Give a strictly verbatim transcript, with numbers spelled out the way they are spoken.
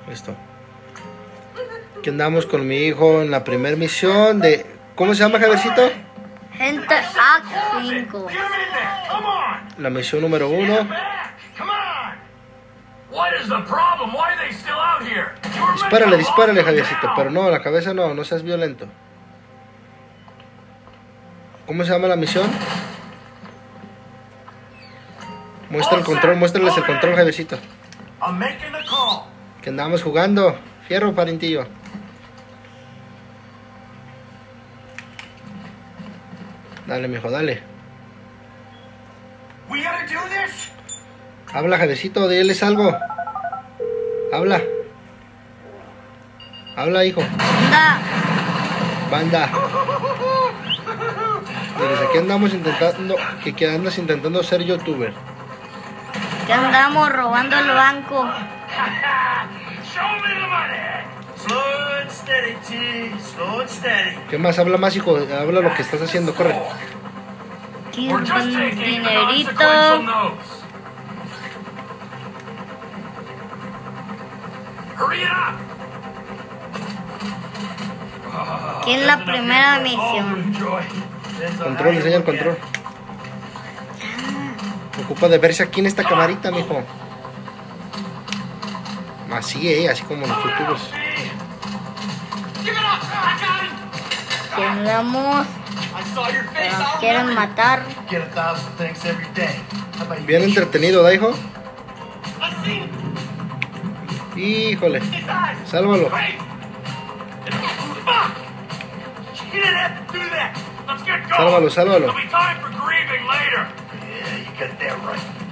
Listo. Aquí andamos con mi hijo en la primera misión de... ¿Cómo se llama, Javiercito? Gente Act cinco. La misión número uno. Dispárale, dispárale, Javiercito. Pero no, la cabeza no, no seas violento. ¿Cómo se llama la misión? Muestra el control, muéstrales el control, Javiercito. Que andamos jugando. Fierro, parientillo. Dale, mijo, dale. Habla, Javiercito, diles algo. Habla. Habla, hijo. Banda. Banda. Desde aquí andamos intentando, que, que andas intentando ser youtuber. Que andamos robando el banco. ¿Qué más? Habla más, hijo. Habla lo que estás haciendo, corre. Aquí un dinerito. Aquí en la primera misión. Control, enseña el control. Ocupa de verse aquí en esta camarita, mijo. Así, eh, así como los youtubers. Aquí andamos. Pero nos quieren matar. Bien entretenido, ¿da, hijo? Híjole. Sálvalo. Sálvalo, sálvalo.